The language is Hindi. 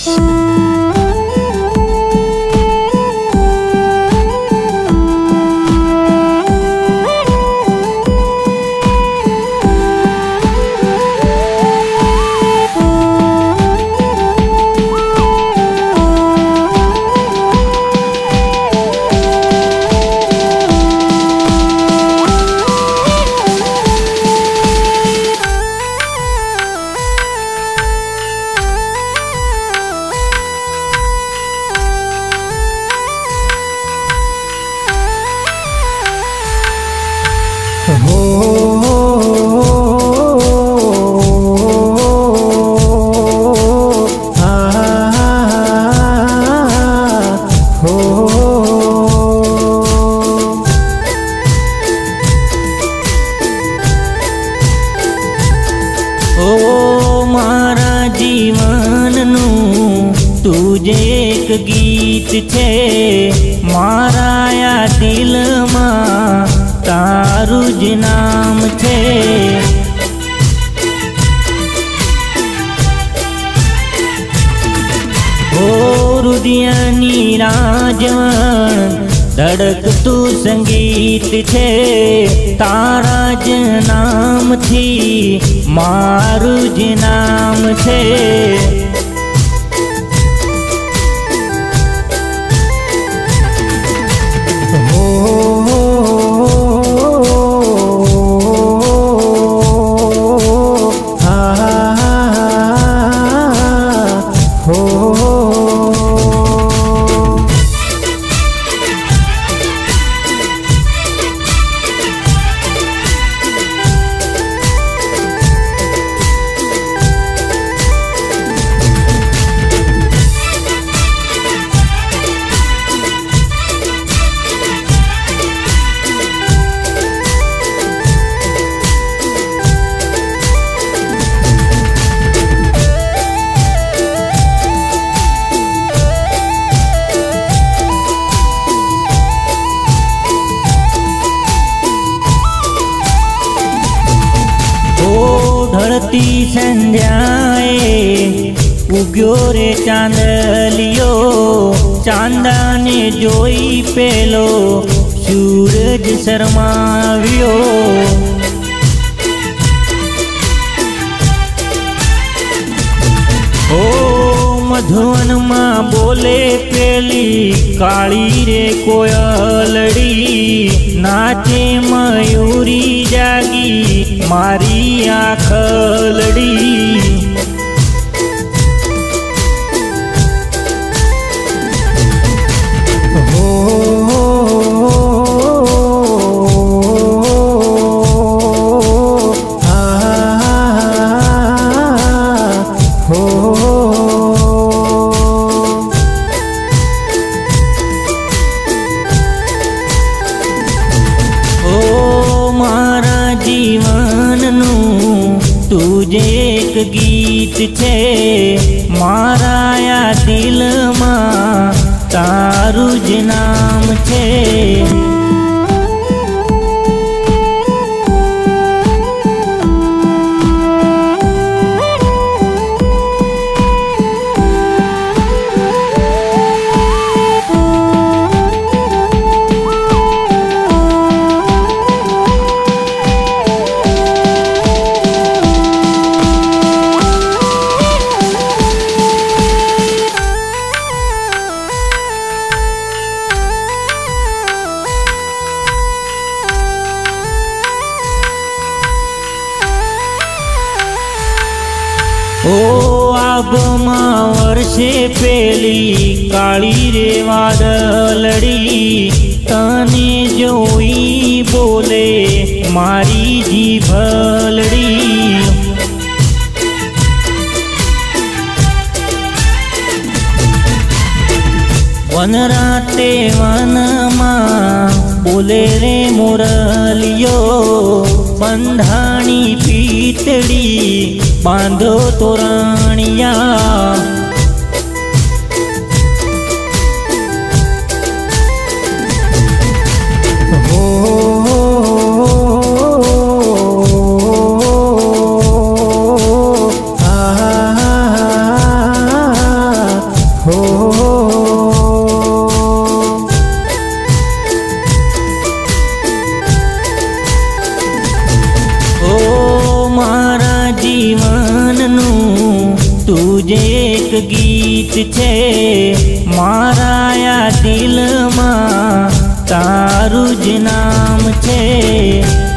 एक गीत छे माराया दिल में तारू ज नाम छे। ओ रुदियानी राजवन धड़कतू संगीत छे तारा ज नाम थी मारू ज नाम छे। ढळती संध्याए उग्यो रे चांदलियो चांदा ने जोई पेलो सूरज शर्माव्यो। ओ मधुवन मां बोले पेली काली रे कोयलड़ी नाचे मयूरी जागी मारी आखलड़ी। तुझे एक गीत छे माराया दिल में तारू ज नाम छे। ओ आगमा वर्षे पेली काली रे वादलड़ी तने जोई बोले मारी जीभलड़ी। वन राते वन मां बोले रे मुरलियो बंधाणी पीतड़ी बांधो तोरणिया। गीत छे माराया दिल में तारू ज नाम छे।